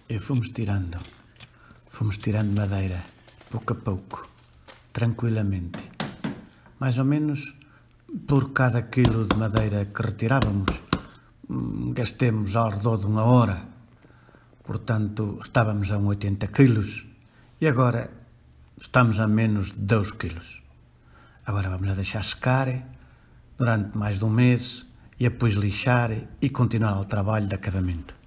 E fomos tirando madeira, pouco a pouco, tranquilamente. Mais ou menos, por cada quilo de madeira que retirávamos, gastemos ao redor de 1 hora. Portanto, estávamos a 80 quilos e agora estamos a menos de 2 quilos. Agora vamos a deixar secar durante mais de um mês e depois lixar e continuar o trabalho de acabamento.